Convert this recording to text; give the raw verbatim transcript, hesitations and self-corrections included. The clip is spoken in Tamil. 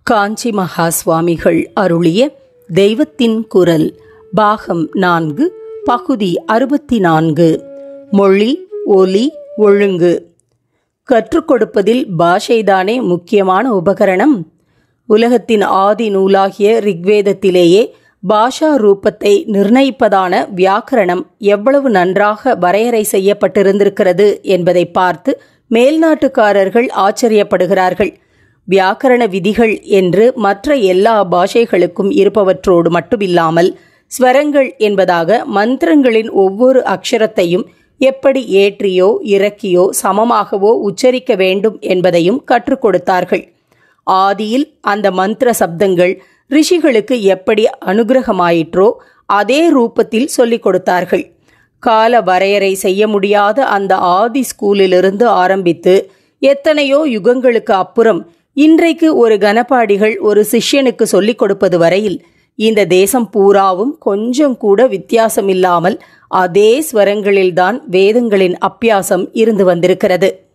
காஞ்சி மகா சுவாமிகள் அருளிய தெய்வத்தின் குரல் பாகம் நான்கு பகுதி அறுபத்தி நான்கு. மொழி, ஒலி, ஒழுங்கு. கற்றுக் கொடுப்பதில் பாஷைதானே முக்கியமான உபகரணம். உலகத்தின் ஆதி நூலாகிய ரிக்வேதத்திலேயே பாஷா ரூபத்தை நிர்ணயிப்பதான வியாக்கரணம் எவ்வளவு நன்றாக வரையறை செய்யப்பட்டிருந்திருக்கிறது என்பதை பார்த்து மேல்நாட்டுக்காரர்கள் ஆச்சரியப்படுகிறார்கள். வியாக்கரண விதிகள் என்று மற்ற எல்லா பாஷைகளுக்கும் இருப்பவற்றோடு மட்டுமில்லாமல் ஸ்வரங்கள் என்பதாக மந்திரங்களின் ஒவ்வொரு அக்ஷரத்தையும் எப்படி ஏற்றியோ இறக்கியோ சமமாகவோ உச்சரிக்க வேண்டும் என்பதையும் கற்றுக் கொடுத்தார்கள். ஆதியில் அந்த மந்திர சப்தங்கள் ரிஷிகளுக்கு எப்படி அனுகிரகமாயிற்றோ அதே ரூபத்தில் சொல்லிக் கொடுத்தார்கள். கால வரையறை செய்ய முடியாத அந்த ஆதி ஸ்கூலிலிருந்து ஆரம்பித்து எத்தனையோ யுகங்களுக்கு அப்புறம் இன்றைக்கு ஒரு கனபாடிகள் ஒரு சிஷ்யனுக்கு சொல்லிக் கொடுப்பது வரையில் இந்த தேசம் பூராவும் கொஞ்சம் கூட வித்தியாசமில்லாமல் அதே ஸ்வரங்களில்தான் வேதங்களின் அப்பியாசம் இருந்து வந்திருக்கிறது.